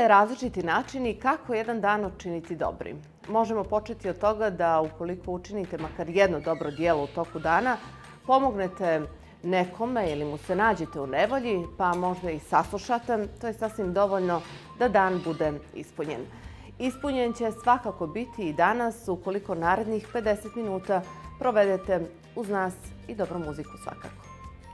Postoje različiti načini kako jedan dan učiniti dobrim. Možemo početi od toga da ukoliko učinite makar jedno dobro djelo u toku dana, pomognete nekome ili mu se nađete u nevolji, pa možda i saslušate, to je sasvim dovoljno da dan bude ispunjen. Ispunjen će svakako biti i danas ukoliko narednih 50 minuta provedete uz nas i dobru muziku svakako.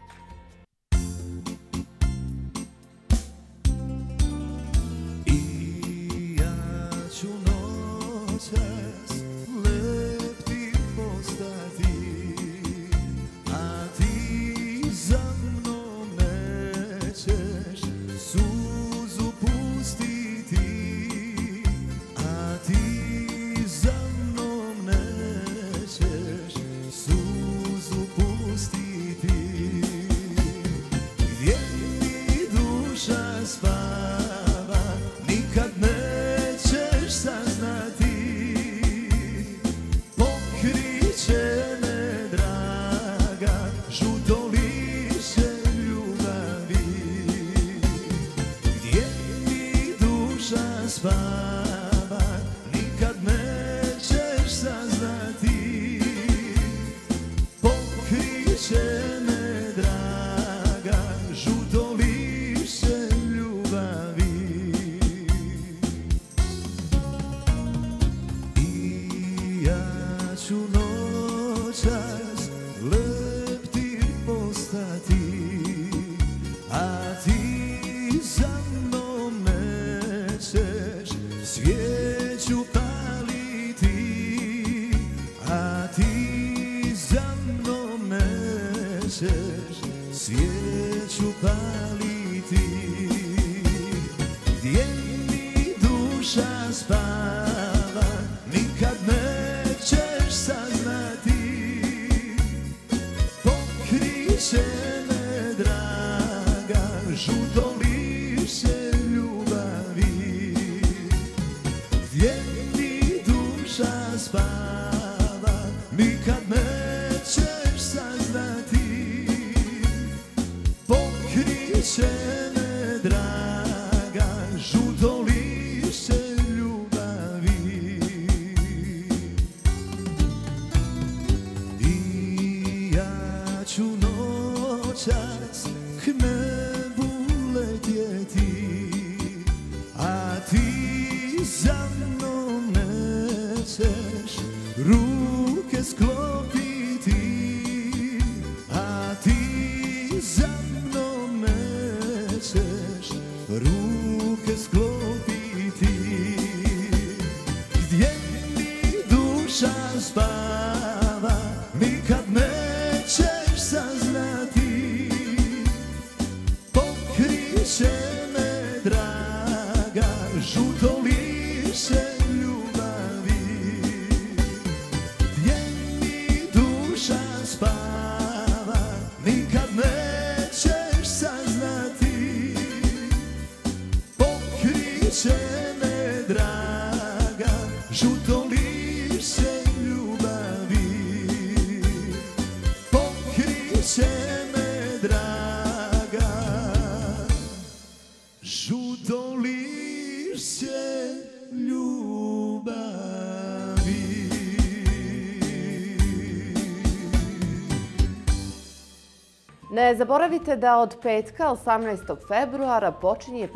Ne zaboravite da od petka 18. februara počinje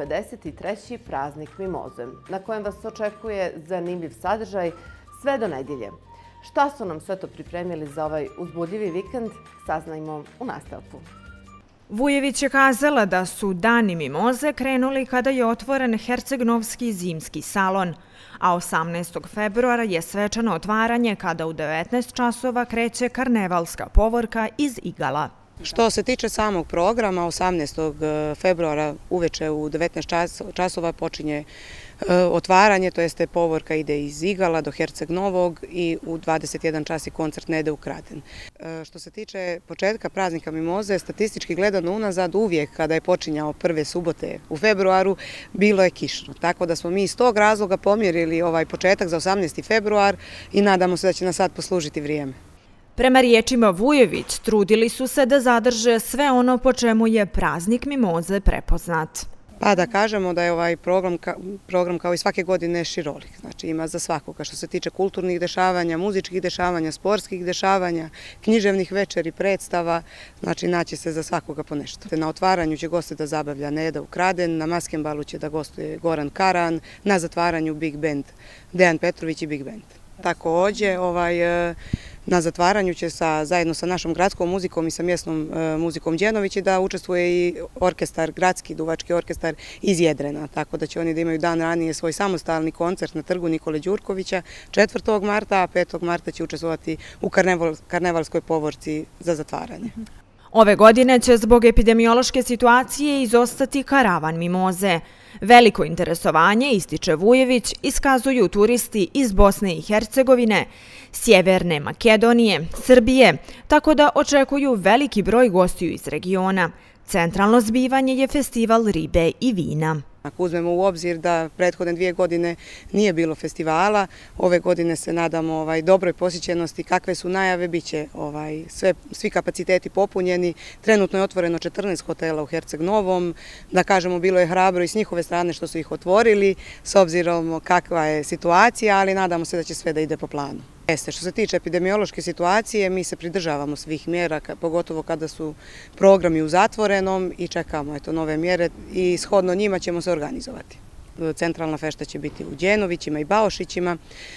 53. praznik Mimoze, na kojem vas očekuje zanimljiv sadržaj sve do nedjelje. Šta su nam sve to pripremili za ovaj uzbudljivi vikend, saznajmo u nastavku. Vujević je kazala da su Dani Mimoze krenuli kada je otvoren Herceg-Novski zimski salon, a 18. februara je svečano otvaranje kada u 19 časova kreće karnevalska povorka iz Igala. Što se tiče samog programa, 18. februara uveče u 19 časova počinje otvaranje, to jeste povorka ide iz Igala do Herceg Novog i u 21 čas i koncert ne ide u Kraten. Što se tiče početka praznika Mimoze, statistički gledano unazad uvijek kada je počinjao prve subote u februaru, bilo je kišno. Tako da smo mi iz tog razloga pomjerili ovaj početak za 18. februar i nadamo se da će nas sad poslužiti vrijeme. Prema riječima Vujević, trudili su se da zadrže sve ono po čemu je praznik Mimoze prepoznat. Pa da kažemo da je ovaj program kao i svake godine širolik. Znači ima za svakoga što se tiče kulturnih dešavanja, muzičkih dešavanja, sportskih dešavanja, književnih večeri, predstava, znači naći se za svakoga po nešto. Na otvaranju će goste da zabavlja Neda Ukraden, na Maskenbalu će da gostuje Goran Karan, na zatvaranju Big Band Dejan Petrović i Big Band. Takođe, na zatvaranju će zajedno sa našom gradskom muzikom i sa mjesnom muzikom Đenovići da učestvuje i orkestar, gradski duvački orkestar iz Jedrena, tako da će oni da imaju dan ranije svoj samostalni koncert na trgu Nikole Đurkovića 4. marta, a 5. marta će učestvovati u karnevalskoj povorci za zatvaranje. Ove godine će zbog epidemiološke situacije izostati karavan mimoze. Veliko interesovanje, ističe Vujević, iskazuju turisti iz Bosne i Hercegovine, Sjeverne Makedonije, Srbije, tako da očekuju veliki broj gostiju iz regiona. Centralno zbivanje je festival ribe i vina. Ako uzmemo u obzir da prethodne 2 godine nije bilo festivala, ove godine se nadamo dobroj posjećenosti, kakve su najave, bit će svi kapaciteti popunjeni. Trenutno je otvoreno 14 hotela u Herceg Novom, da kažemo bilo je hrabro i s njihove strane što su ih otvorili, s obzirom kakva je situacija, ali nadamo se da će sve da ide po planu. Što se tiče epidemiološke situacije, mi se pridržavamo svih mjera, pogotovo kada su programi u zatvorenom i čekamo nove mjere i shodno njima ćemo se organizovati. Centralna fešta će biti u Đenovićima i Baošićima,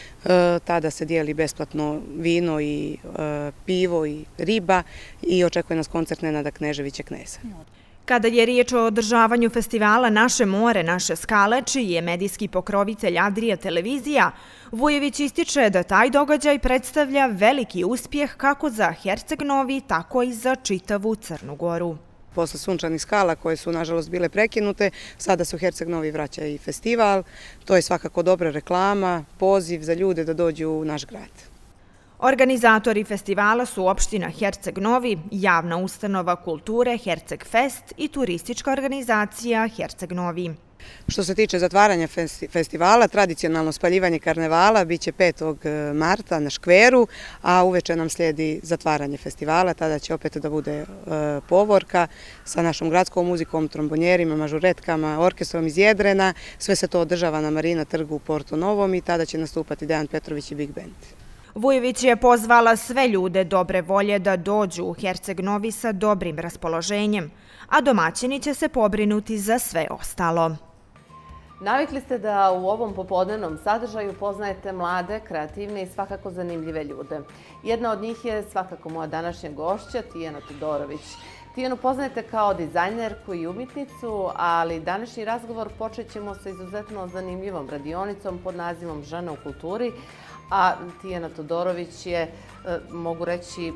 tada se dijeli besplatno vino i pivo i riba i očekuje nas koncert Nenada Kneževića Kneza. Kada je riječ o održavanju festivala Naše more, naše skale, čiji je medijski pokrovitelj Adria televizija, Vujević ističe da taj događaj predstavlja veliki uspjeh kako za Herceg Novi, tako i za čitavu Crnu Goru. Posle sunčanih skala koje su nažalost bile prekinute, sada se u Herceg Novi vraća i festival. To je svakako dobra reklama, poziv za ljude da dođu u naš grad. Organizatori festivala su opština Herceg Novi, javna ustanova kulture Herceg Fest i turistička organizacija Herceg Novi. Što se tiče zatvaranja festivala, tradicionalno spaljivanje karnevala biće 5. marta na škveru, a uveče nam slijedi zatvaranje festivala, tada će opet da bude povorka sa našom gradskom muzikom, trombonjerima, mažuretkama, orkestrom iz Jedrena. Sve se to održava na Marina trgu u Porto Novom i tada će nastupati Dejan Petrović i Big Band. Vujević je pozvala sve ljude dobre volje da dođu u Herceg Novi sa dobrim raspoloženjem, a domaćini će se pobrinuti za sve ostalo. Navikli ste da u ovom popodnevnom sadržaju poznajete mlade, kreativne i svakako zanimljive ljude. Jedna od njih je svakako moja današnja gošća, Tijana Todorović. Tijanu poznajete kao dizajnerku i umjetnicu, ali današnji razgovor počet ćemo sa izuzetno zanimljivom radionicom pod nazivom Žena u kulturi, a Tijana Todorović je, mogu reći,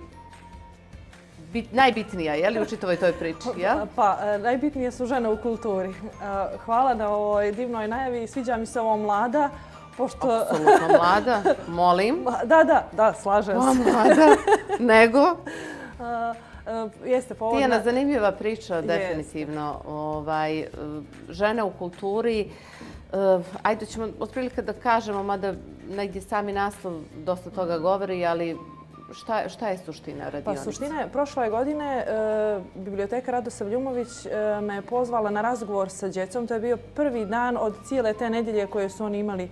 najbitnija, je li, u čitavoj toj priči? Pa, najbitnije su žene u kulturi. Hvala na ovoj divnoj najavi. Sviđa mi se ovo mlada. Apsolutno mlada. Molim. Da, slažem se. Mlada. Nego? Jeste povodna. Tijana, zanimljiva priča, definitivno. Žene u kulturi. Ajde ćemo otprilike da kažemo, mada negdje sami naslov dosta toga govori, ali šta je suština radionice? Pa suština je, prošle godine biblioteka Radosav Ljumović me pozvala na razgovor sa djecom. To je bio prvi dan od cijele te nedjelje koje su oni imali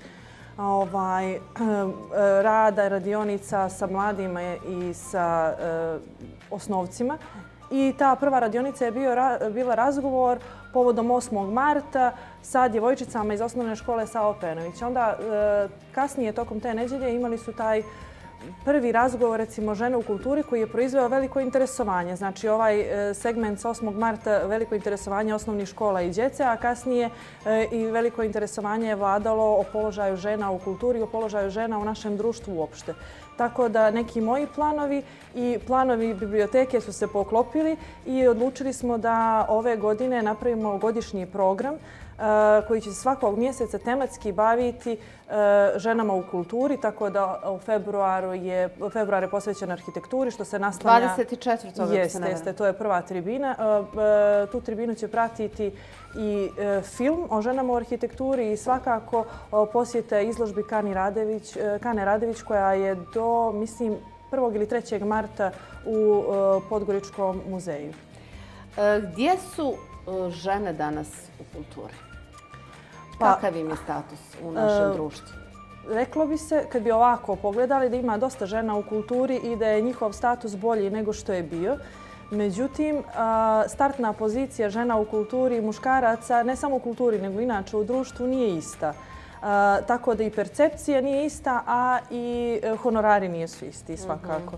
rada, radionica sa mladima i sa osnovcima. I ta prva radionica je bila razgovor povodom 8. marta sa djevojčicama iz osnovne škole Savo Penović. Onda kasnije tokom te nedjelje imali su taj prvi razgovor, recimo, žene u kulturi koji je proizveo veliko interesovanje. Znači, ovaj segment s 8. marta veliko interesovanje osnovnih škola i djece, a kasnije i veliko interesovanje je vladalo o položaju žena u kulturi, o položaju žena u našem društvu uopšte. Tako da neki moji planovi i planovi biblioteke su se poklopili i odlučili smo da ove godine napravimo godišnji program koji će se svakog mjeseca tematski baviti ženama u kulturi, tako da u februar je posvećen arhitekturi, što se naslanja... 24. Jeste, to je prva tribina. Tu tribinu će pratiti i film o ženama u arhitekturi i svakako posjete izložbi Kane Radević koja je do, mislim, 1. ili 3. marta u Podgoričkom muzeju. Gdje su žene danas u kulturi? Kakav im je status u našem društvu? Reklo bi se, kad bi ovako pogledali, da ima dosta žena u kulturi i da je njihov status bolji nego što je bio. Međutim, startna pozicija žena u kulturi i muškaraca, ne samo u kulturi, nego inače u društvu, nije ista. Tako da i percepcija nije ista, a i honorari nisu isti svakako.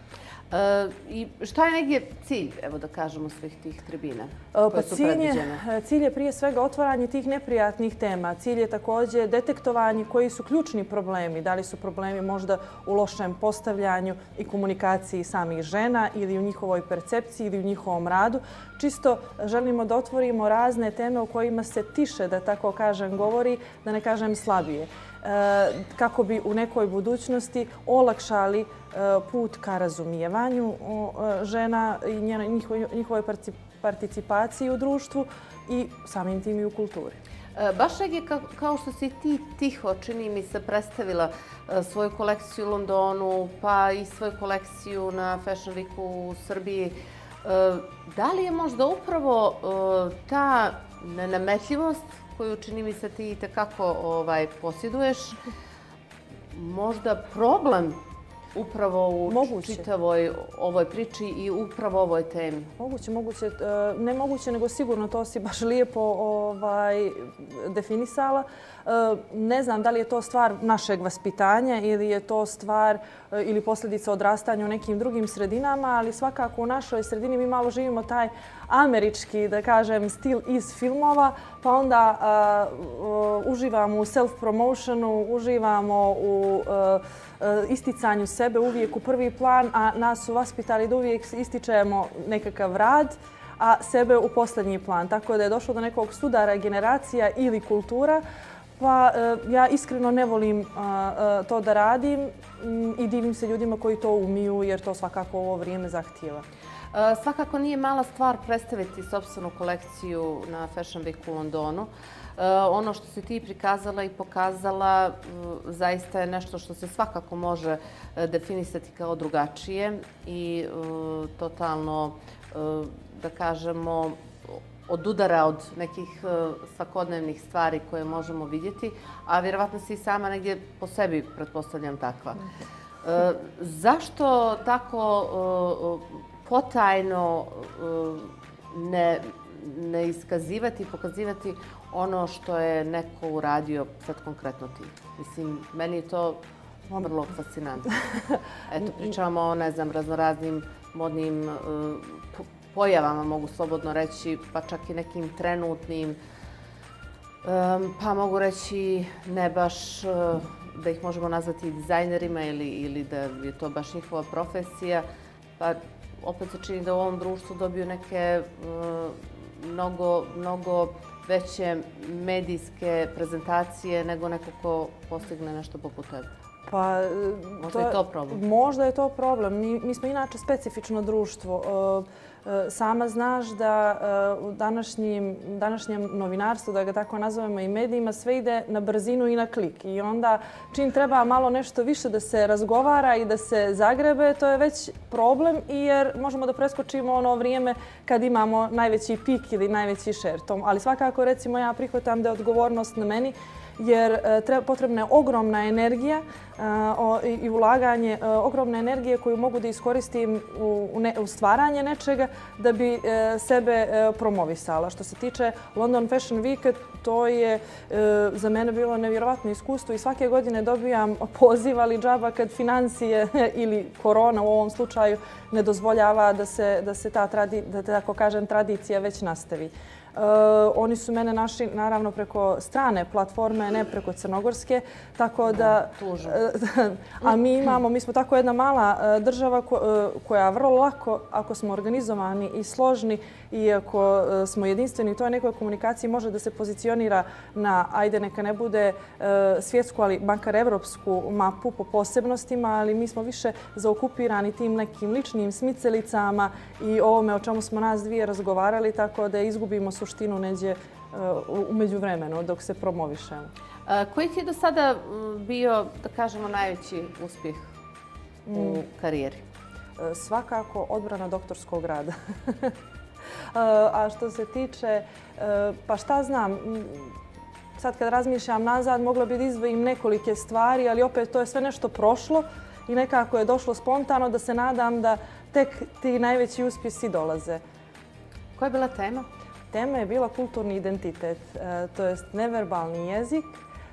I šta je negdje cilj, evo da kažemo, svih tih tribina koje su predviđene? Cilj je prije svega otvaranje tih neprijatnih tema. Cilj je također detektovanje koji su ključni problemi. Da li su problemi možda u lošem postavljanju i komunikaciji samih žena ili u njihovoj percepciji ili u njihovom radu. Čisto želimo da otvorimo razne teme o kojima se tiše, da tako kažem, govori, da ne kažem slabije, kako bi u nekoj budućnosti olakšali put ka razumijevanju žena i njihovoj participaciji u društvu i samim tim i u kulturi. Baš je kao što si ti tiho, čini mi se, predstavila svoju kolekciju u Londonu, pa i svoju kolekciju na Fashion Weeku u Srbiji. Da li je možda upravo ta nenametljivost koju, čini mi se, ti itekako posjeduješ, možda problem upravo u čitavoj ovoj priči i upravo ovoj temi? Moguće. Ne moguće, nego sigurno, to si baš lijepo definisala. Ne znam da li je to stvar našeg vaspitanja ili je to stvar ili posljedica odrastanja u nekim drugim sredinama, ali svakako u našoj sredini mi malo živimo taj američki, da kažem, stil iz filmova, pa onda uživamo u self-promotionu, uživamo u isticanju sebe uvijek u prvi plan, a nas su vaspitali da uvijek ističemo nekakav rad, a sebe u posljednji plan. Tako da je došlo do nekog sudara generacija ili kultura, pa ja iskreno ne volim to da radim i divim se ljudima koji to umiju, jer to svakako ovo vrijeme zahtijeva. Svakako nije mala stvar predstaviti sopstvenu kolekciju na Fashion Weeku u Londonu. Ono što si ti prikazala i pokazala zaista je nešto što se svakako može definisati kao drugačije i totalno, da kažemo, odudara od nekih svakodnevnih stvari koje možemo vidjeti, a vjerovatno si i sama negdje po sebi, pretpostavljam, takva. Zašto tako potajno ne iskazivati i pokazivati ono što je neko uradio, sad konkretno ti? Mislim, meni je to vrlo fascinantno. Eto, pričamo o, ne znam, raznoraznim modnim pojavama, mogu slobodno reći, pa čak i nekim trenutnim, pa mogu reći ne baš da ih možemo nazvati dizajnerima ili da je to baš njihova profesija, pa opet se čini da u ovom društvu dobiju neke mnogo veće medijske prezentacije nego neko ko postigne nešto poput tebe. Pa, možda je to problem. Možda je to problem. Mi smo inače specifično društvo. Sama znaš da u današnjem novinarstvu, da ga tako nazovemo, i medijima, sve ide na brzinu i na klik. I onda čim treba malo nešto više da se razgovara i da se zagrebe, to je već problem, jer možemo da preskočimo ono vrijeme kad imamo najveći pik ili najveći šer. Ali svakako, recimo, ja prihvatam da je odgovornost na meni, jer potrebna je ogromna energija i ulaganje ogromne energije koju mogu da iskoristim u stvaranje nečega da bi sebe promovisala. Što se tiče London Fashion Week, to je za mene bilo nevjerovatno iskustvo i svake godine dobijam poziv, ali džaba kad financije ili korona u ovom slučaju ne dozvoljava da se ta, da tako kažem, tradicija već nastavi. Oni su mene našli naravno preko strane platforme, ne preko crnogorske, tako da... A mi smo tako jedna mala država koja vrlo lako, ako smo organizovani i složni i ako smo jedinstveni u toj nekoj komunikaciji, može da se pozicionira na, ajde neka ne bude svjetsku, ali makar evropsku mapu po posebnostima, ali mi smo više zaokupirani tim nekim ličnim smicelicama i ovome o čemu smo nas dvije razgovarali, tako da izgubimo suštinu neđe umeđu vremenu dok se promovišemo. Koji ti je do sada bio, da kažemo, najveći uspjeh u karijeri? Svakako odbrana doktorskog rada. A što se tiče, pa šta znam, sad kad razmišljam nazad, mogla bi da izdvojim nekolike stvari, ali opet to je sve nešto prošlo i nekako je došlo spontano da se nadam da tek ti najveći uspjesi dolaze. Koja je bila tema? Tema je bila kulturni identitet, to jest neverbalni jezik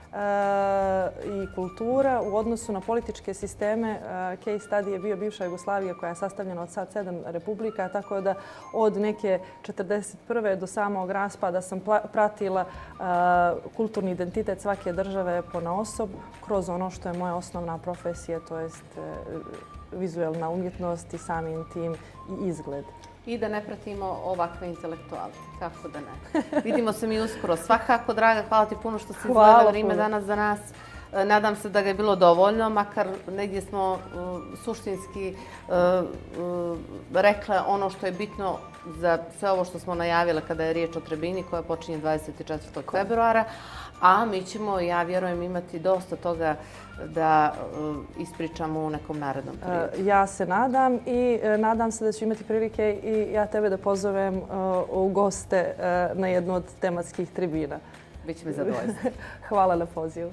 i kultura u odnosu na političke sisteme. Case study je bio bivša Jugoslavija koja je sastavljena od sad 7 republika, tako da od neke 1941. do samog raspada sam pratila kulturni identitet svake države ponaosob kroz ono što je moja osnovna profesija, to jest vizualna umjetnost i samim tim i izgled. I da ne pratimo ovakve intelektualce. Kako da ne. Vidimo se mi uskoro. Svakako, draga, hvala ti puno što si izdvojila vrijeme danas za nas. Nadam se da ga je bilo dovoljno, makar negdje smo suštinski rekle ono što je bitno za sve ovo što smo najavile kada je riječ o Trebini koja počinje 24. februara. A mi ćemo, ja vjerujem, imati dosta toga da ispričamo u nekom narednom periodu. Ja se nadam i nadam se da ću imati prilike i ja tebe da pozovem u goste na jednu od tematskih tribina. Biće mi zadovoljstvo. Hvala na pozivu.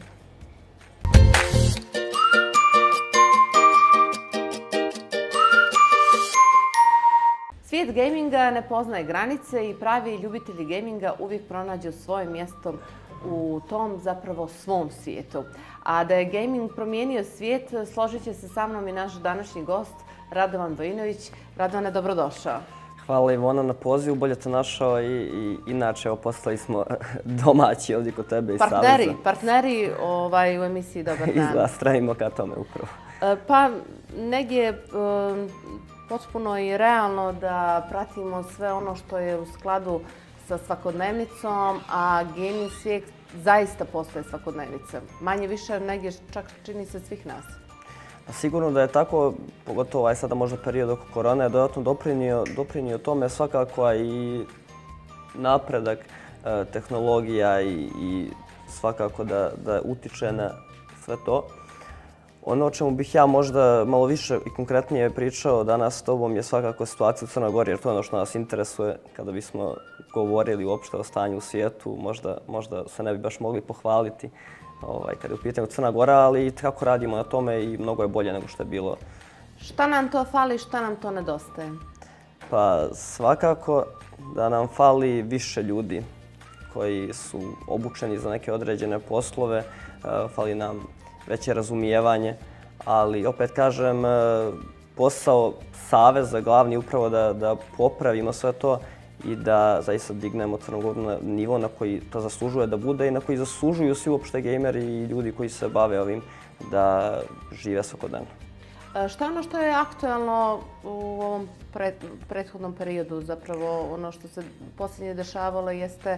Svijet gaminga ne poznaje granice i pravi ljubitelji gaminga uvijek pronađu svoje mjesto u tom zapravo svom svijetu. A da je gaming promijenio svijet, složit će se sa mnom i naš današnji gost, Radovan Vojinović. Radovane, dobrodošao. Hvala Ivona na pozivu, bolje te našao i inače postali smo domaći ovdje kod tebe iz Saveza. Partneri u emisiji Dobar dan. Izgleda, stremimo ka tome upravo. Pa negdje potpuno i realno da pratimo sve ono što je u skladu sa svakodnevnicom, a gaming svijet zaista postaje svakodnevnica. Manje više negdje čak čini se svih nas. Sigurno da je tako, pogotovo sada možda period oko korone je dodatno doprinio tome svakako i napredak tehnologija i svakako da utiče na sve to. Ono o čemu bih ja možda malo više i konkretnije pričao danas s tobom je svakako situacija u Crnoj Gori, jer to je ono što nas interesuje kada bismo govorili uopšte o stanju u svijetu. Možda se ne bi baš mogli pohvaliti kada je u pitanju Crna Gora, ali kako radimo na tome i mnogo je bolje nego što je bilo. Šta nam to fali, šta nam to nedostaje? Pa svakako da nam fali više ljudi koji su obučeni za neke određene poslove, fali nam veće razumijevanje, ali opet kažem, posao Saveza glavni upravo da popravimo sve to i da zaista dignemo Crnu Goru na nivo na koji to zaslužuje da bude i na koji zaslužuju svi uopšte gejmeri i ljudi koji se bave ovim da žive svakodnevno. Šta je ono što je aktualno u ovom prethodnom periodu? Zapravo ono što se posljednje dešavalo jeste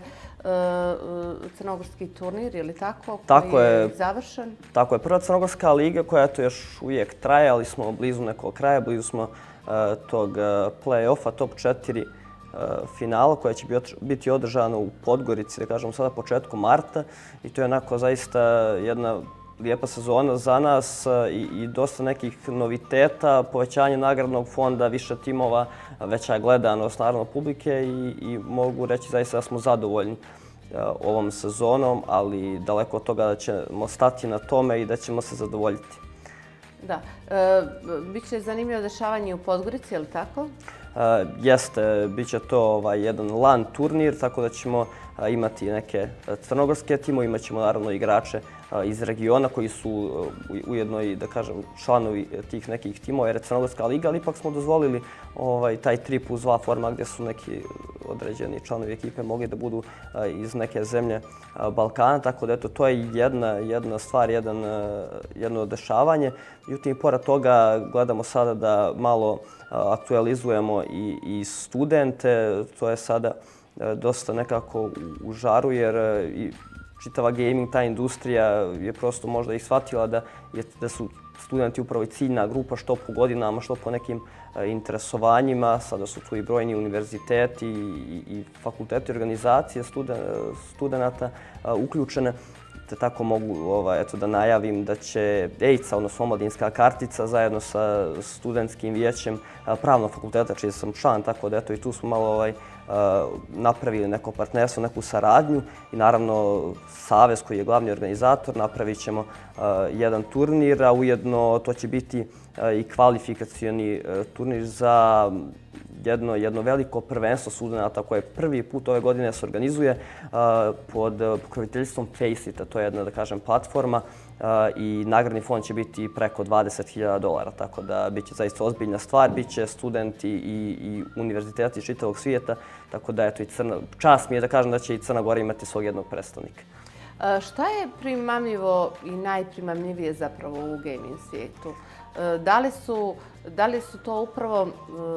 crnogorski turnir, je li tako? Koji je završen? Tako je. Prva Crnogorska liga koja to još uvijek traje, ali smo blizu nekog kraja, blizu smo tog play-offa, top 4 finala koja će biti održana u Podgorici, da kažemo sada početku marta. I to je onako zaista jedna lijepa sezona za nas i dosta nekih noviteta, povećanje nagradnog fonda, više timova, veća gledanost naravno publike i mogu reći zaista da smo zadovoljni ovom sezonom, ali daleko od toga da ćemo stati na tome i da ćemo se zadovoljiti. Da. Biće zanimljivo dešavanje u Podgorici, je li tako? Jeste, bit će to jedan LAN turnir, tako da ćemo imati neke crnogorske timove, imat ćemo naravno igrače iz regiona koji su ujedno i, da kažem, članovi tih nekih timova, jer je Crnogorska liga, ali ipak smo dozvolili taj 3+2 format gdje su neki određeni članovi ekipe mogli da budu iz neke zemlje Balkana, tako da eto, to je jedna stvar, jedno dešavanje. Međutim, pored toga gledamo sada da malo aktualizujemo i studente, to je sada dosta nekako u žaru, jer čitava gaming, ta industrija je prosto možda i shvatila da su studenti upravo i ciljna grupa što po godinama, što po nekim interesovanjima. Sada su tu i brojni univerziteti i fakulteti, organizacije studenta uključene. te tako mogu da najavim da će EIC-a, odnosno omladinska kartica, zajedno sa studentskim vijećem Pravnog fakulteta, čiji sam član, tako da i tu smo malo napravili neko partnerstvo, neku saradnju i naravno Savez koji je glavni organizator napravit ćemo jedan turnir, a ujedno to će biti i kvalifikacioni turnir za jedno veliko prvenstvo studenata koje prvi put ove godine se organizuje pod pokroviteljstvom Faceit-a. To je jedna, da kažem, platforma i nagradni fond će biti preko $20.000, tako da bit će zaista ozbiljna stvar. Biće studenti i univerziteti iz čitavog svijeta, tako da čast mi je da kažem da će i Crna Gora imati svog jednog predstavnika. Šta je primamljivo i najprimamljivije zapravo u gaming svijetu? Da li su to upravo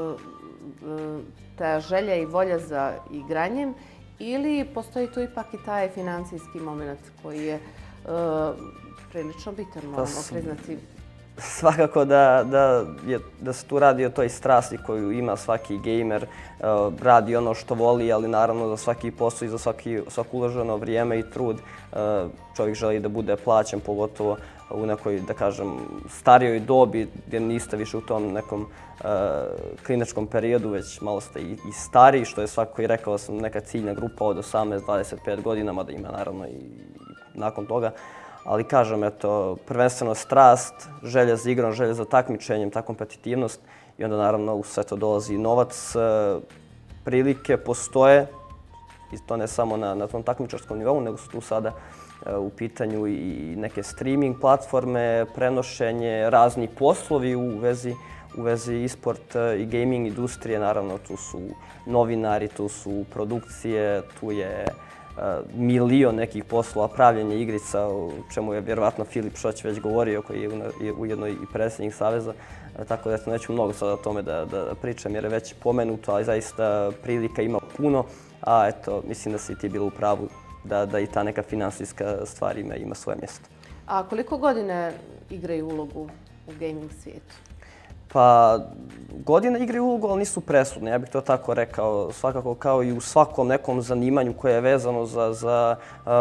ta želja i volja za igranjem ili postoji tu ipak i taj financijski moment koji je prilično bitan, moramo priznati? Svakako da se tu radi o toj strasti koju ima svaki gamer, radi ono što voli, ali naravno za svaki posao i za svako uloženo vrijeme i trud čovjek želi da bude plaćen, pogotovo u nekoj, da kažem, starijoj dobi gdje niste više u tom nekom kliničkom periodu, već malo ste i stariji, što je svakako i rekao sam neka ciljna grupa od 18-25 godina, mada ima naravno i nakon toga. Ali kažem, prvenstveno strast, želja za igrom, želja za takmičenjem, ta kompetitivnost i onda naravno u sve to dolazi novac. Prilike postoje i to ne samo na tom takmičarskom nivou, nego su tu sada u pitanju i neke streaming platforme, prenošenje, razni poslovi u vezi e-sport i gaming industrije. Naravno, tu su novinari, tu su produkcije, tu je milion nekih poslova, pravljenje igrica, o čemu je vjerovatno Filip Šoć već govorio, koji je ujedno i predsjednik Saveza. Tako da neću mnogo sada o tome da pričam jer je već pomenuto, ali zaista prilika ima puno, a mislim da si ti bila u pravu da i ta neka finansijska stvar ima svoje mjesto. A koliko godine igraju ulogu u gaming svijetu? Pa, godine igraju ulogu, ali nisu presudne, ja bih to tako rekao. Svakako kao i u svakom nekom zanimanju koje je vezano za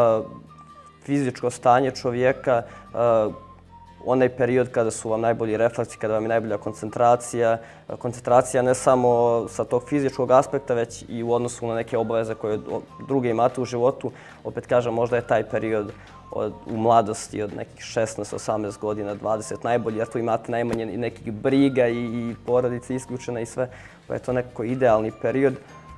fizičko stanje čovjeka, onaj period kada su vam najbolji refleksi, kada vam je najbolja koncentracija ne samo sa tog fizičkog aspekta, već i u odnosu na neke obaveze koje druge imate u životu. Opet kažem, možda je taj period u mladosti od nekih 16-18 godina, 20 najbolji, jer tu imate najmanje nekih briga i porodice isključena i sve. Je to nekako idealni period,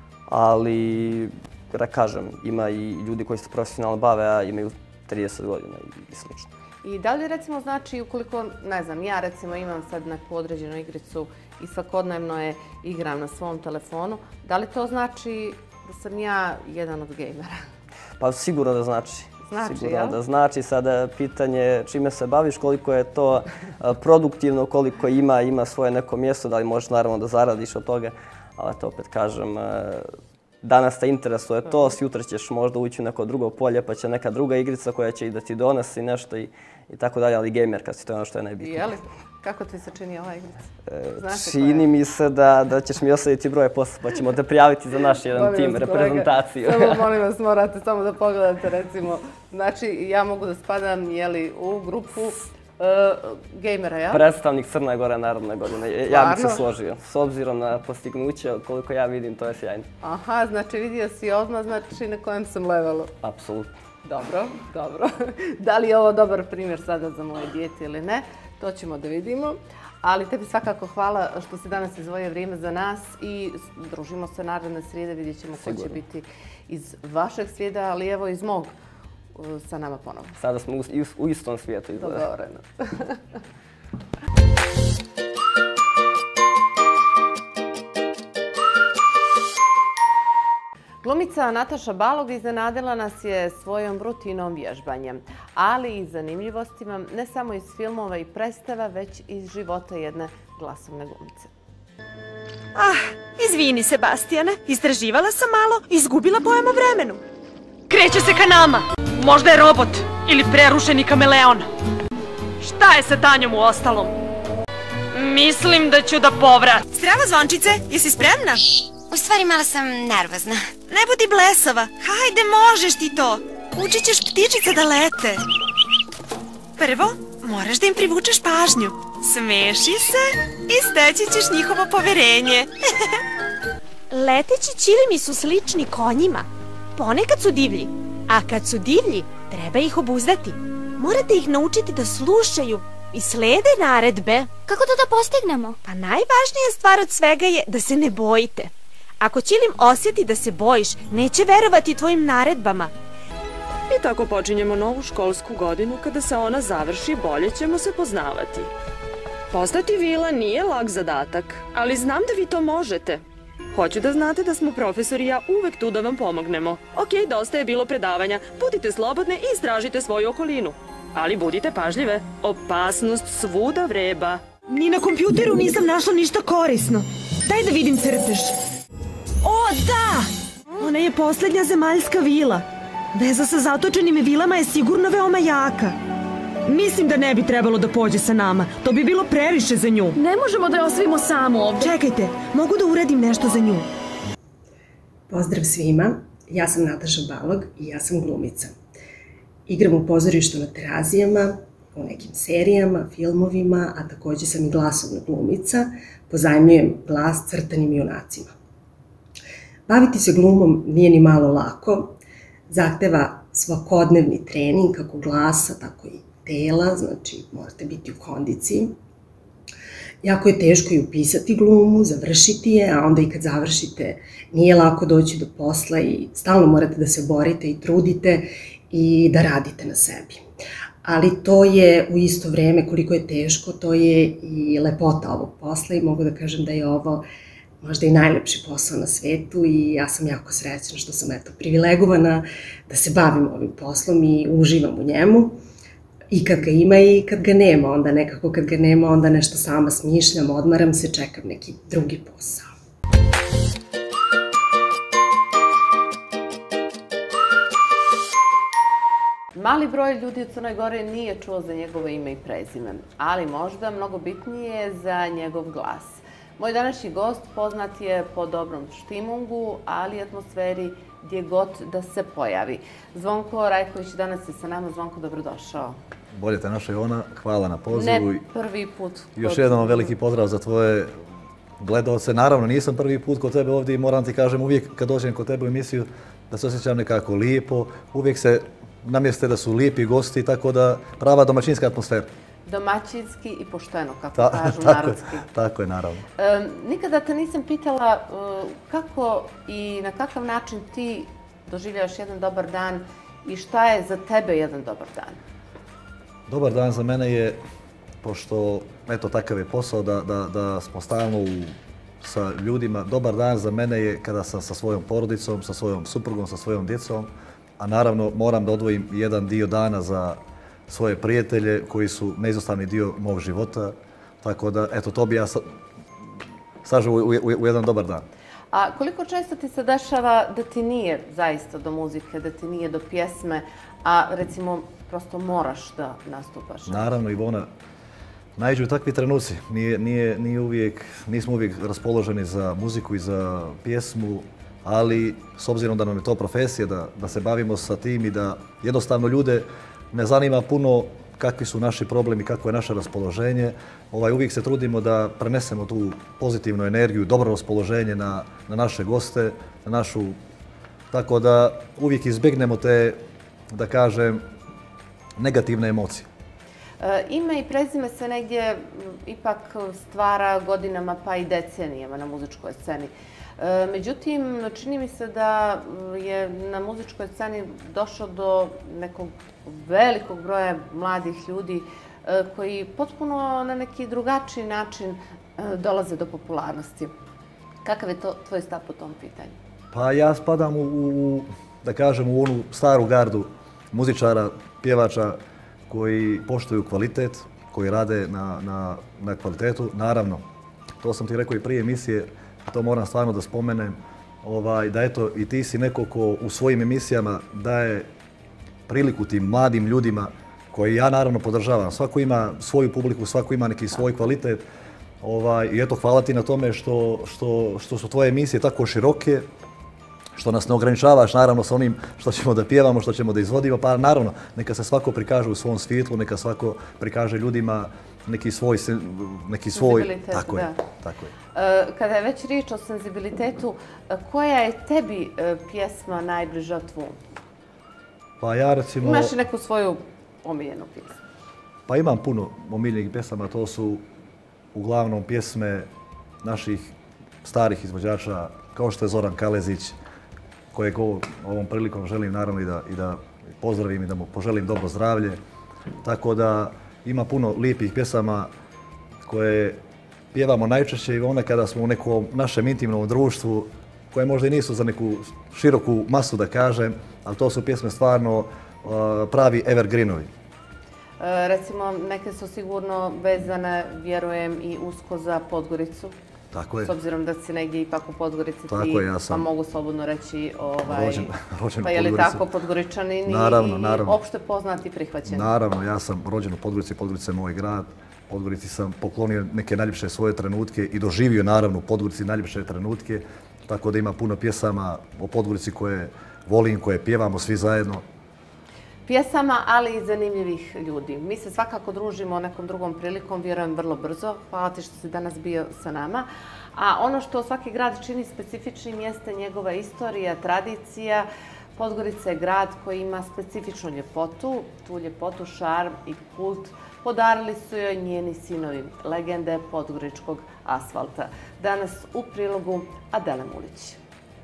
ali, da kažem, ima i ljudi koji se profesionalno bave, a imaju 30 godina i slično. I da li recimo znači ukoliko, ne znam, ja recimo imam sad neku određenu igricu i svakodnevno je igram na svom telefonu, da li to znači da sam ja jedan od gejmera? Pa sigurno da znači. Sigurno da znači. Sada pitanje čime se baviš, koliko je to produktivno, koliko ima svoje neko mjesto, da li možeš naravno da zaradiš od toga, ali to opet kažem, danas te interesuje to, sutra ćeš možda ući u neko drugo polje, pa će neka druga igrica koja će i da ti donosi nešto i tako dalje, ali gamerka si, to je ono što je najbitnije. Jeli? Kako ti se čini ova igrica? Čini mi se da ćeš mi ostaviti broje posle, pa ćemo te prijaviti za naš jedan tim, reprezentaciju. Samo molim vas, morate samo da pogledate, recimo, znači ja mogu da spadam, u grupu gejmera, ja? Predstavnik Crne Gore narodne godine. Ja bih se složio. S obzirom na postignuće, koliko ja vidim, to je sjajno. Aha, znači vidio si odmah, znači na kojem sam levelu. Apsolutno. Dobro. Da li je ovo dobar primjer sada za moje dijete ili ne, to ćemo da vidimo. Ali tebi svakako hvala što si danas izdvojio vrijeme za nas i družimo se naredne srijede, vidjet ćemo ko će biti iz vašeg svijeta, ali evo iz mog sa nama ponovno. Sada smo u istom svijetu izgleda. Dogovoreno. Glumica Nataša Balog iznenadila nas je svojom rutinom vježbanjem, ali i zanimljivostima ne samo iz filmova i predstava, već iz života jedne glasovne glumice. Izvini Sebastijane, istraživala sam malo i izgubila pojam o vremenu. Kreće se ka nama. Možda je robot ili prerušeni kameleon. Šta je sa Tanjom u ostalom? Mislim da ću da povrat. Zdravo zvončice, jesi spremna? U stvari malo sam nervozna. Ne budi blesava, hajde možeš ti to. Učit ćeš ptičice da lete. Prvo, moraš da im privučeš pažnju. Smeši se i steći ćeš njihovo poverenje. Leteći ćilimi su slični konjima. Ponekad su divlji, a kad su divlji, treba ih obuzdati. Morate ih naučiti da slušaju i slede naredbe. Kako to da postignemo? Pa najvažnija stvar od svega je da se ne bojite. Ako ćilim osjeti da se bojiš, neće verovati tvojim naredbama. I tako počinjemo novu školsku godinu. Kada se ona završi, bolje ćemo se poznavati. Postati vila nije lak zadatak, ali znam da vi to možete. Hoću da znate da smo profesor i ja uvek tu da vam pomognemo. Ok, dosta je bilo predavanja. Budite slobodne i istražite svoju okolinu. Ali budite pažljive. Opasnost svuda vreba. Ni na kompjuteru nisam našla ništa korisno. Daj da vidim crtež. O, da! Ona je posljednja zemaljska vila. Veza sa zatočenim vilama je sigurno veoma jaka. Mislim da ne bi trebalo da pođe sa nama. To bi bilo previše za nju. Ne možemo da je ostavimo samu ovdje. Čekajte, mogu da uradim nešto za nju. Pozdrav svima, ja sam Nataša Balog i ja sam glumica. Igram u pozorištu na Terazijama, u nekim serijama, filmovima, a takođe sam i glasovna glumica, pozajmljujem glas crtanim junacima. Baviti se glumom nije ni malo lako, zahteva svakodnevni trening kako glasa, tako i tela, znači morate biti u kondiciji. Jako je teško i upisati glumu, završiti je, a onda i kad završite nije lako doći do posla i stalno morate da se borite i trudite i da radite na sebi. Ali to je u isto vreme, koliko je teško, to je i lepota ovog posla i mogu da kažem da je ovo možda i najlepši posao na svetu i ja sam jako srećna što sam privilegovana da se bavim ovim poslom i uživam u njemu. I kad ga ima i kad ga nema, onda nekako kad ga nema, onda nešto sama smišljam, odmaram se, čekam neki drugi posao. Mali broj ljudi u Crnoj Gori nije čuo za njegovo ime i prezime, ali možda mnogo bitnije za njegov glas. Moj današnji gost poznat je po dobrom štimungu, ali i atmosferi gdje god da se pojavi. Zvonko Rajković danas je sa nama. Zvonko, dobrodošao. Bolje te našla Ivona, hvala na pozivu. Ne prvi put. Još jednom veliki pozdrav za tvoje gledaoce. Naravno, nisam prvi put kod tebe ovdje i moram ti kažem uvijek kad dođem kod tebe u emisiju da se osjećam nekako lijepo. Uvijek se namjeste da su lijepi gosti, tako da prava domaćinska atmosfera. Domaćinski i pošteno, kako kažu narodski. Tako je, naravno. Nikada te nisam pitala kako i na kakav način ti doživljavaš jedan dobar dan i šta je za tebe jedan dobar dan? Dobar dan za mene je, pošto eto takav je posao da smo stalno sa ljudima, dobar dan za mene je kada sam sa svojom porodicom, sa svojom suprugom, sa svojom djecom, a naravno moram da odvojim jedan dio dana za svoje prijatelje koji su neizostavni dio mog života, tako da eto to bi ja sažao u jedan dobar dan. A koliko često ti se dešava da ti nije zaista do muzike, da ti nije do pjesme, a recimo prosto moraš da nastupaš? Naravno, Ivona, naiđu takvi trenuci. Nismo uvijek raspoloženi za muziku i za pjesmu, ali s obzirom da nam je to profesija, da se bavimo sa tim i da jednostavno ljude ne zanima puno kakvi su naši problemi, kakvo je naše raspoloženje. Uvijek se trudimo da prenesemo tu pozitivnu energiju, dobro raspoloženje na naše goste, na našu... Tako da uvijek izbjegnemo te, da kažem, negativne emocije. Ime i prezime se negdje ipak stvara godinama pa i decenijama na muzičkoj sceni. Međutim, čini mi se da je na muzičkoj sceni došlo do nekog velikog broja mladih ljudi koji potpuno na neki drugačiji način dolaze do popularnosti. Kakav je to tvoj stav po tom pitanju? Pa ja spadam da kažem, u onu staru gardu muzičara, pjevača koji poštuju kvalitet, koji rade na kvalitetu. Naravno, to sam ti rekao i prije emisije, to moram stvarno da spomenem, da eto i ti si neko ko u svojim emisijama daje priliku tim mladim ljudima koji ja naravno podržavam. Svako ima svoju publiku, svako ima neki svoj kvalitet i eto hvala ti na tome što su tvoje emisije tako široke što nas ne ograničavaš naravno sa onim što ćemo da pjevamo, što ćemo da izvodimo, pa naravno neka se svako prikaže u svom svjetlu, neka svako prikaže ljudima neki svoj tako je. Kada je već riječ o senzibilitetu, koja je tebi pjesma najbliža tvom? Pa ja recimo... Imaš li neku svoju omiljenu pjesmu? Pa imam puno omiljenih pjesama, to su uglavnom pjesme naših starih izvođača, kao što je Zoran Kalezić, kojeg ovom prilikom želim naravno i da pozdravim i da mu poželim dobro zdravlje. Tako da ima puno lijepih pjesama koje pjevamo najčešće i one kada smo u nekom našem intimnom društvu, koje možda i nisu za neku široku masu da kažem, ali to su pjesme stvarno pravi evergreenovi. Recimo, neke su sigurno vezane, vjerujem, i usko za Podgoricu. Tako je. S obzirom da si negdje ipak u Podgorici ti, pa mogu slobodno reći, rođen pa je li tako Podgoričanin i opšte poznat i prihvaćen? Naravno, ja sam rođen u Podgorici, Podgorica je moj grad. Podgorici sam poklonio neke najljepše svoje trenutke i doživio naravno u Podgorici najljepše trenutke. Tako da ima puno pjesama o Podgorici koje volim, koje pjevamo svi zajedno. Pjesama, ali i zanimljivih ljudi. Mi se svakako družimo nekom drugom prilikom, vjerujem vrlo brzo. Hvala ti što si danas bio sa nama. A ono što svaki grad čini specifičnim jeste njegova istorija, tradicija. Podgorica je grad koji ima specifičnu ljepotu. Tu ljepotu, šarm i kult podarili su joj njeni sinovi, legende podgoričkog asfalta. Danas u prilogu Adele Mulić.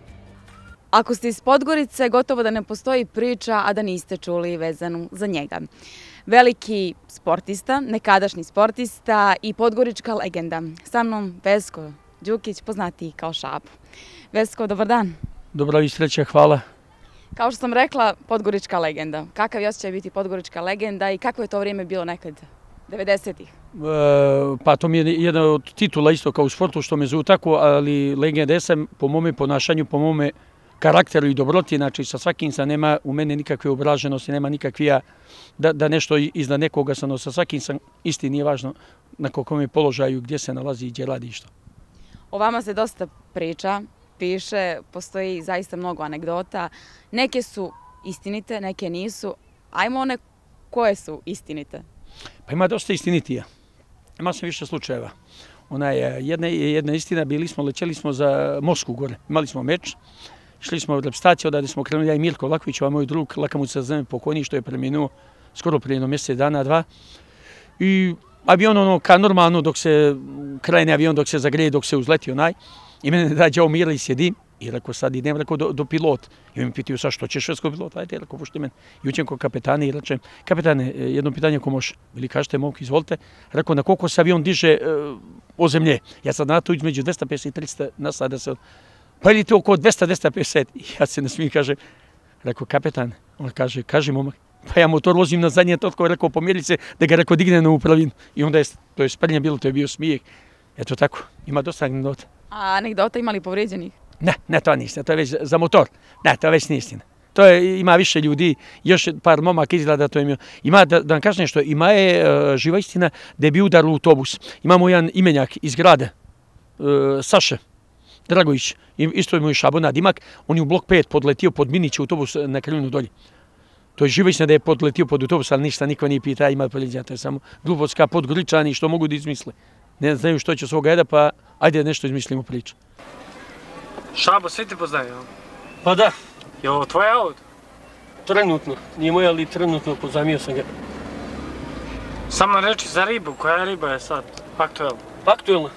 Ako ste iz Podgorice, gotovo da ne postoji priča, a da niste čuli vezanu za njega. Veliki sportista, nekadašnji sportista i podgorička legenda. Sa mnom Vesko Đukić, poznatiji kao Šabu. Vesko, dobar dan. Dobro i sreće, hvala. Kao što sam rekla, podgorička legenda. Kakav je osjećaj biti podgorička legenda i kako je to vrijeme bilo nekad, 90-ih? Pa to mi je jedna od titula isto kao u sportu što me zovu tako, ali legenda sam po mome ponašanju, po mome karakteru i dobroti, znači sa svakim sam nema u mene nikakve obraženosti, nema nikakvija da nešto iznad nekoga sam, sa svakim sam isti, nije važno na koliko je položaju, gdje se nalazi i gdje radi što. O vama se dosta priča, piše, postoji zaista mnogo anegdota. Neke su istinite, neke nisu. Ajmo one koje su istinite. Pa ima dosta istinitija. Ima sam više slučajeva. Jedna istina, lećeli smo za Moskvu gore, imali smo meč. Šli smo od reprezentacije, odavde smo krenuli ja i Mirko Laković, moj drug, laka mu se zove pokojni, što je preminuo skoro prije mjesec dana, 2. I avion, kao normalno, dok se krene avion, dok se zagreje, dok se uzleti onaj. I mene dađe Mira i sjedim i rekao sad idem, rekao do pilot. I on mi pitaju sad što ćeš švedsko pilot, ajde, rekao pušti mene. I uđem kod kapetana i rečem, kapetane, jedno pitanje ako može. Ili kažete, momk, izvolite. Rekao, na koliko se avion diže o zemlje? Ja sad na to između 250 i 300 nasada se... Pa ili to oko 200-250? I ja se ne smijem, kaže, rekao, kapetan, on kaže momak, pa ja motor vozim na zadnje totko, rekao, pomjeri se da ga rekao digne na upravinu. I onda to je sprnje bilo, to je bio smijeh. Eto tako, ima dosta anegdota. A anegdota ima li povrijeđenih? Ne, to nije, to je već za motor. Ne, to je već nije istina. To je, ima više ljudi, još par momaka izgleda to ima, da vam kažem nešto, ima je živa istina da je bio udar u autobus. Imamo jedan imenjak iz grada, Saše Dragović, isto je moj Šabo nadimak, on je u blok 5 podletio pod Minić autobus na Kraljunu dolje. To je živa istina da je podletio pod autobus, ali ništa niko nije pita, ima povrijeđenja, to je samo Glubocka, Podgoričani, što mogu da izmisle. Ne znaju što će svoga jeda, pa ajde nešto izmislimo priču. Šabo, svi ti poznaju? Pa da. Je ovo tvoj auto? Trenutno. Nije moj, ali trenutno pozajmio sam ga. Samo reći za ribu, koja riba je sad aktuelna? Aktuelna?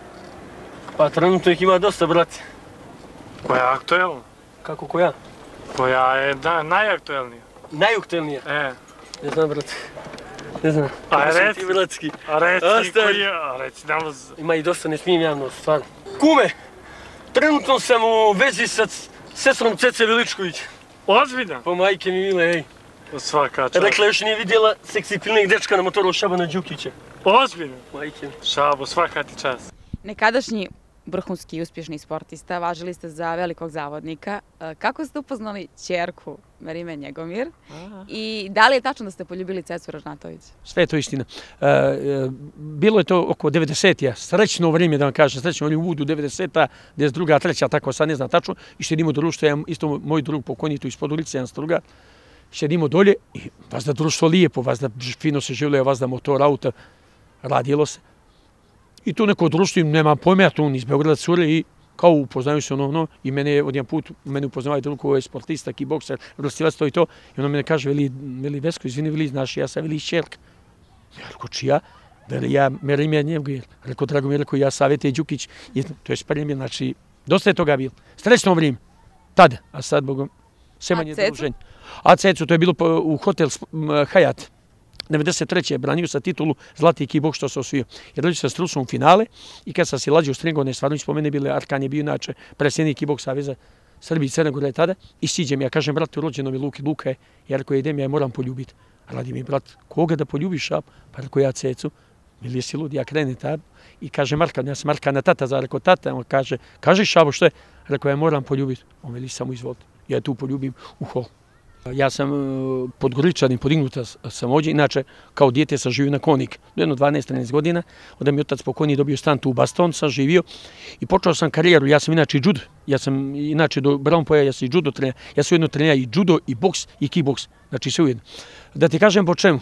Pa trenutno ih ima dosta, brate. Koja je aktuelna? Kako koja? Koja je najaktuelnija. Najaktuelnija? Ne znam, brate. Ne znam. A reci koji je, nam... Ima i dosta, ne smijem javno, stvarno. Kume, trenutno sam u vezi sa sestrom Cece Veličković. Ozbiljno? Po majke mi mile, ej. Svaka čast. Rekla još nije vidjela seksipilnih dečka na motoru Šabana Đukića. Ozbiljno? Majke. Šabo, svaka ti čast. Nekadašnji vrhunski i uspješni sportista, važili ste za velikog zavodnika. Kako ste upoznali ćerku Merime Njegomir. I da li je tačno da ste poljubili Cecu Ražnatović? Sve je to istina. Bilo je to oko 90-ja, srećno vrijeme, da vam kažem, srećno vrijeme u Udu 90-a, 92-a, 3-a, tako sad ne znam tačno, i šedimo društvo, ja isto moj drug pokojni tu ispod ulice, jedan strugar, šedimo dolje i vas da društvo lijepo, vas da fino se življe, vas da motor, auta, radilo se. I tu neko društvo, nema pojma, ja tu iz Beograda cure i kao upoznaju se i mene je odjedan put, mene upoznavaju drug koji je sportista, kickbokser, vrstilac, to i to, i ono mene kaže, veli Vesko, izvini, veli, znaš, ja sam veli Šćerka. Ja rekao, čija? Veli, ja Merime Njegomir. Rekao, drago mi je, rekao, ja Savete Đukić, to je spremljen, znači, dosta je toga bilo. Srećno vrijeme, tada, a sad, Bogom, sve manje druženje. A Cecu, to je bilo u hotel Hayat. 93. je branio sa titulu Zlati kickboks što se osvio. Jer dođe sa stručnom finale i kad sam silazio u Stringone, stvarno spomene bile, Arkan je bio inače predsjednik kickboks saveza Srbije i Crne Gore tada i siđem, ja kažem, brate, rođeno mi Luka je, ja rekao, idem, ja moram poljubiti. Radi mi, brat, koga da poljubiš? Pa rekao, ja Cecu. Bili si lud, ja krenem tada i kaže Markan, ja sam Markana tata, rekao tata, on kaže Šabo, što je? Rekao, ja moram poljubiti. On veli, samo izvolite, ja tu poljubim u hol. Ja sam Podgoričanin, podignuta sam ovdje, inače kao dijete sam živio na Konik, do jedno 12-13 godina, onda mi otac pokojni dobio stan tu u Baston, sam živio i počeo sam karijeru, ja sam inače i judo, ja sam inače do Brown Poja, ja sam i judo trener, ja sam ujedno trener i judo i boks i kickboks, znači sve ujedno. Da ti kažem po čemu,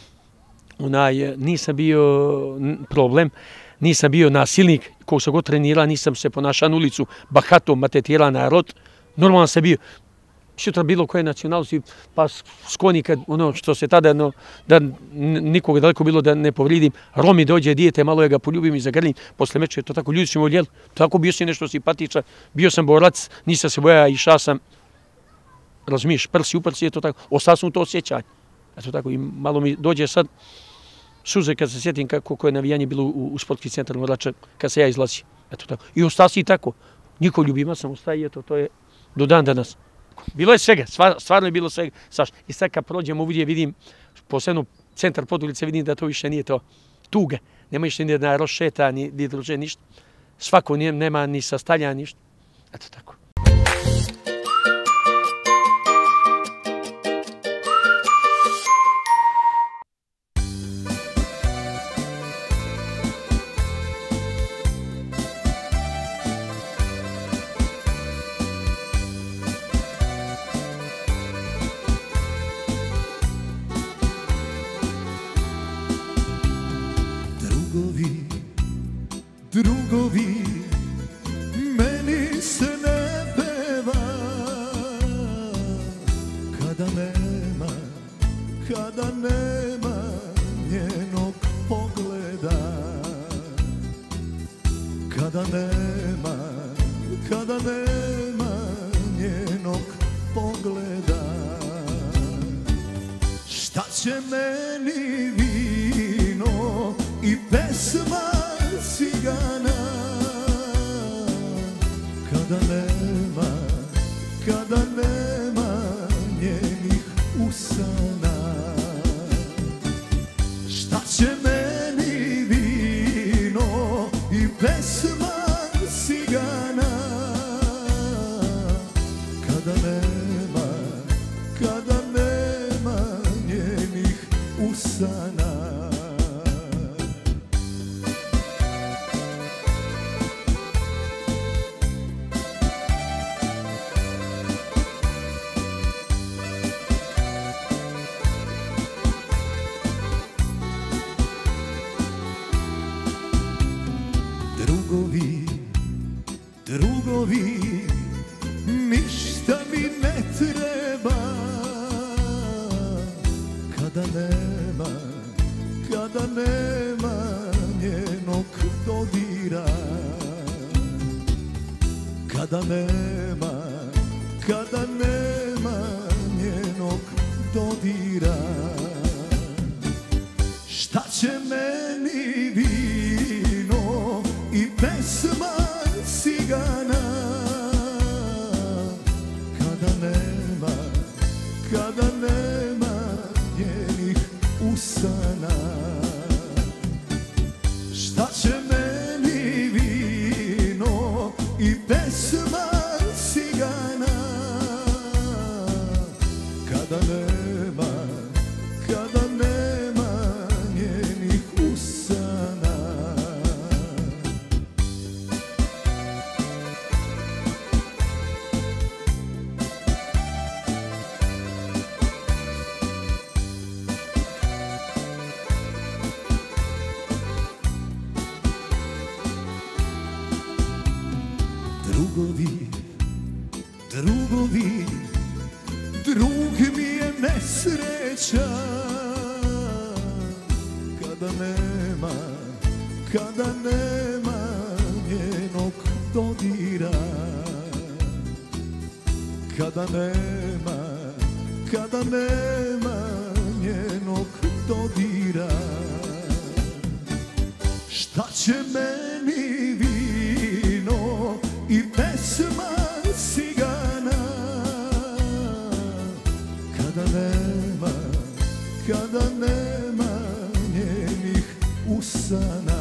nisam bio problem, nisam bio nasilnik, kog sam god trenirao, nisam se ponašao na ulicu, bahato, matetirao narod, normalno sam bio. Sutra bilo koje nacionalnosti, pa skloni kad ono što se tada, da nikoga daleko bilo da ne povrijedim, Romi dođe, dijete, malo ja ga poljubim i zagrlim, posle meča je to tako, ljudi su mi voljeli, tako bio sam nešto simpatičan, bio sam borac, nisam se bojao, išao sam, razumiješ, prsi, uprsi je to tako, ostao sam u to osjećanje. Eto tako, i malo mi dođe sad suze kad se sjetim kako je navijanje bilo u sportski centar Morača, kad se ja izlazim. Eto tako, i ostao si i tako, njihov ljubima sam ostao i eto, to je do dan danas. Bilo je svega, stvarno je bilo svega. I sad kad prođem ovdje vidim, posebno centar Podulice, vidim da to više nije to tuga. Nema više ni da rošeta, ni druže, ništa. Svako nema ni sastalja, ništa. Eto tako. Drugovi, meni se ne peva kada nema njenog pogleda, kada nema njenog pogleda. Šta će meni vino i pesma cigana kada nema njenih usana. Šta će meni vino i pesma cigana kada nema njenih usana. Drugovi, ništa mi ne treba kada nema njenog dodira, kada nema njenog dodira. Šta će meni vino i pesma cigana kada nema njenih usana. Šta će meni vino i pesma cigana kada drugovi, drugovi, drug mi je nesreća kada nema njenog dodira, kada nema njenog dodira. Šta će meni vino i pesma cigana kada nema njenih usana,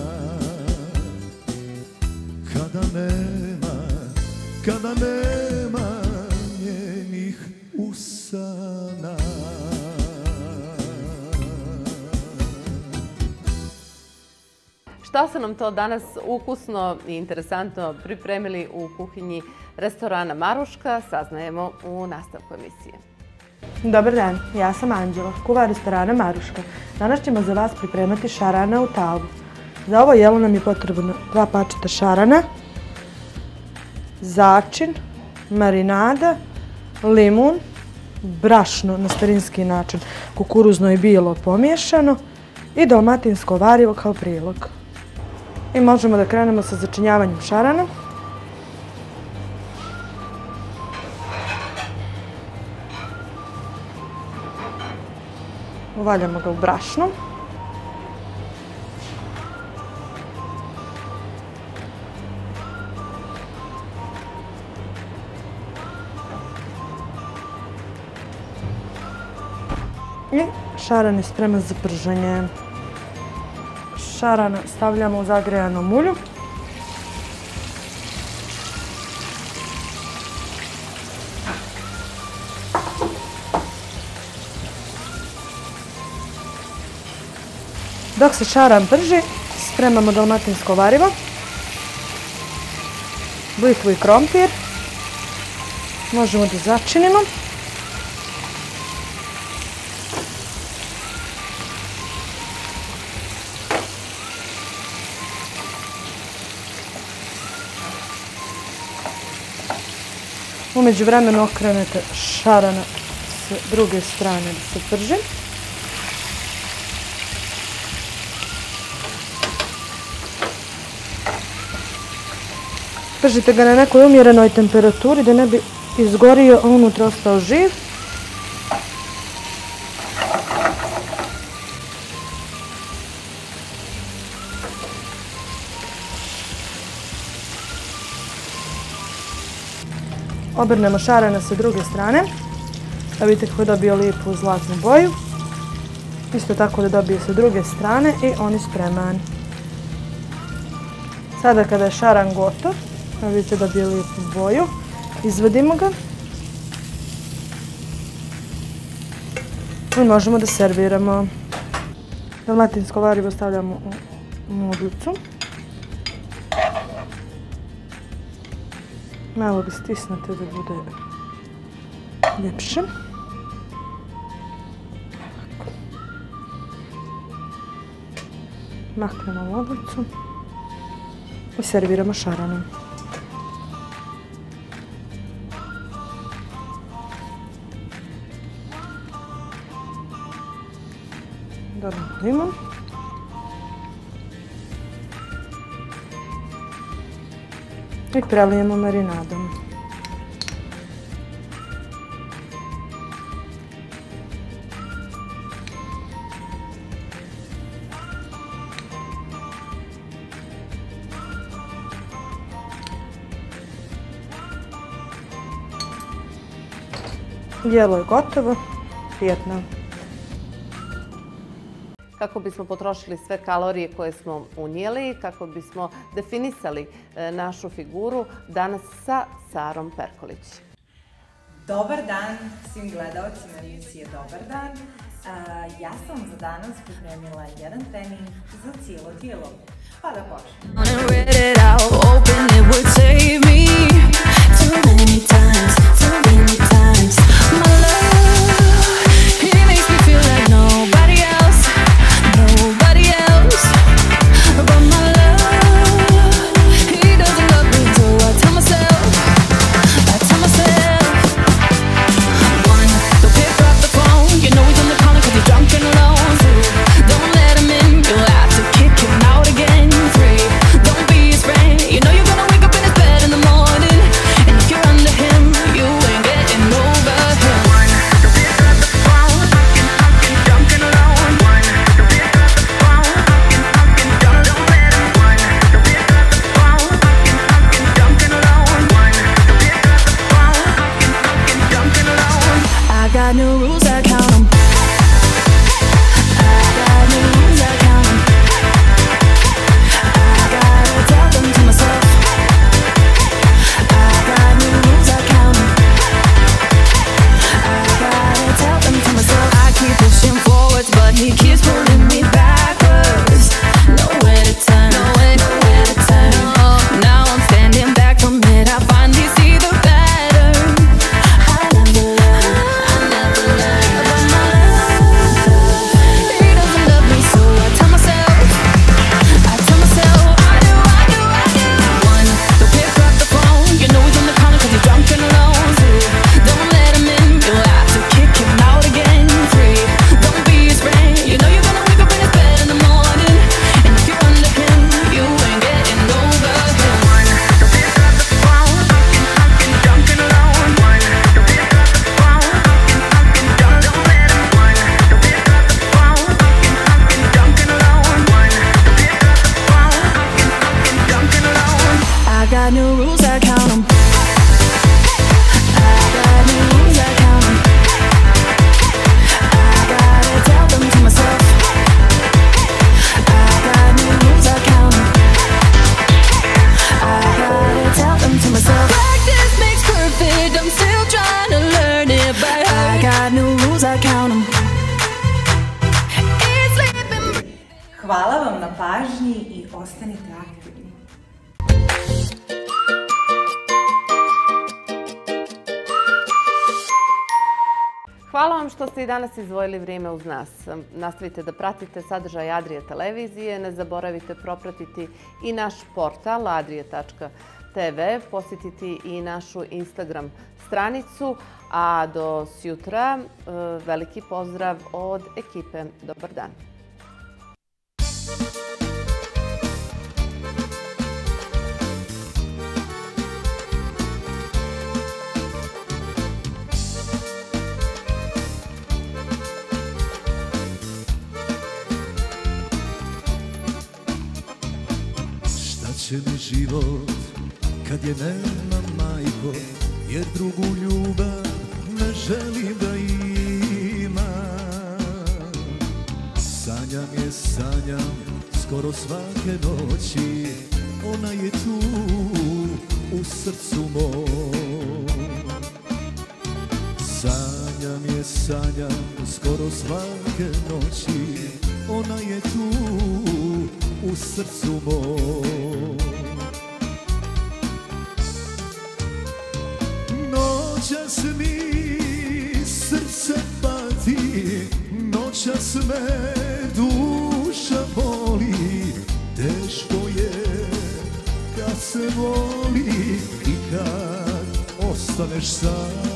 kada nema njenih usana. Šta su nam to danas ukusno i interesantno pripremili u kuhinji restorana Maruška, saznajemo u nastavku emisije. Dobar dan, ja sam Anđela, kuvar restorana Maruška. Danas ćemo za vas pripremati šarana u tavu. Za ovo jelo nam je potrebno 2 pačeta šarana, začin, marinada, limun, brašno na starinski način, kukuruzno i bijelo pomiješano i dalmatinsko varivo kao prilog. I možemo da krenemo sa začinjavanjem šarana. Uvaljamo ga u brašno. I šaran je spreman za pržanje. Šarana stavljamo u zagrejanom ulju. Dok se šaran prži, spremamo dalmatinsko varivo, blikvu i krompir. Možemo da začinimo. U međuvremenu okrenete šarana s druge strane da se prži. Pržite ga na nekoj umjerenoj temperaturi da ne bi izgorio, a unutra ostao živ. Obrnemo šarana sa druge strane, da vidite kako je dobio lijepu zlatnu boju. Isto tako da dobije sa druge strane i on je spreman. Sada kada je šaran gotov, da vidite da dobije lijepu boju, izvadimo ga i možemo da serviramo. Dalmatinsko varivo stavljamo u modlicu. Malo ga stisnete da bude ljepše. Maknemo modlicu i serviramo šaranom. Dodamo limun. I prelijemo marinadom. Jelo je gotovo, prijetno. Kako bismo potrošili sve kalorije koje smo unijeli, kako bismo definisali našu figuru, danas sa Sarom Perkolić. Dobar dan svim gledalcima emisije Dobar dan. Ja sam za danas pripremila jedan trening za cijelo tijelo. Pa da počnemo. But my love, he doesn't love me, so I tell myself got new rules, I count 'em. I got new rules, I count 'em. I gotta tell them to myself. I got new rules, I count 'em. I gotta tell them to myself. Practice makes perfect, I'm still trying to learn it by heart. I got new rules, I count 'em. Hvala vam na pažnji i ostanite aktivni. Hvala vam što ste i danas izdvojili vrijeme uz nas. Nastavite da pratite sadržaj Adria televizije. Ne zaboravite propratiti i naš portal adria.tv, posjetiti i našu Instagram stranicu. A do sutra veliki pozdrav od ekipe. Dobar dan. Će mi život kad je nema, majko, jer drugu ljubav ne želim da imam. Sanjam je, sanjam skoro svake noći, ona je tu u srcu mom. Sanjam je, sanjam skoro svake noći, ona je tu u srcu mom. Noćas mi srce pati, noćas me duša boli. Teško je kad se voli i kad ostaneš sam.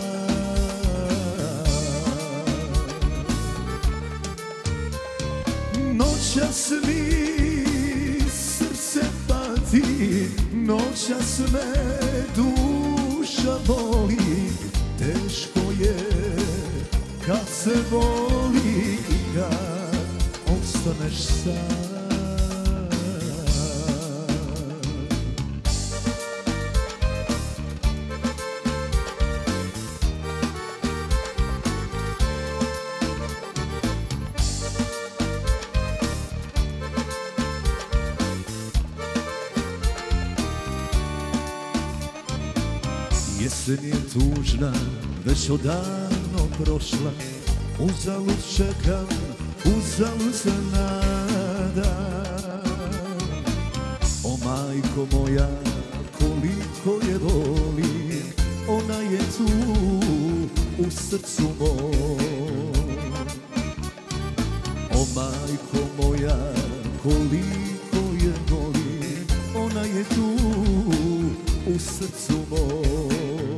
Noćas mi srce pati, noćas me duša boli. Teško je kad se voli i kad ostaneš sam. Jesen je tužna, već odavno prošla. Uzalud čekam, uzalud se nadam. O majko moja, koliko je volim, ona je tu u srcu mom. O majko moja, koliko je volim, ona je tu u srcu mom.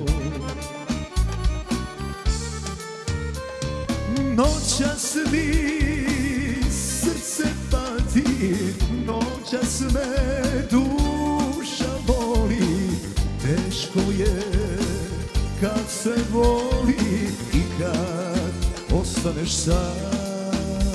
Noćas mi srce pati, noćas me duša boli. Teško je kad se voli i kad ostaneš sam.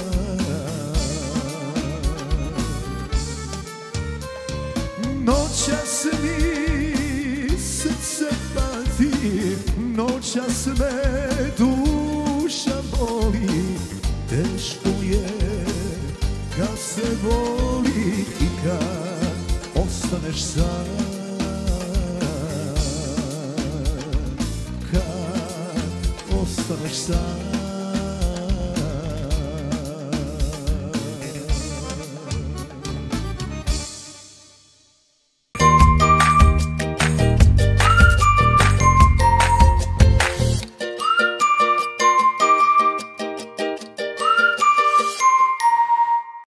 Noćas mi srce pati, noćas me duša boli. Teško je kad se voli i kad ostaneš sam. Kad ostaneš sam.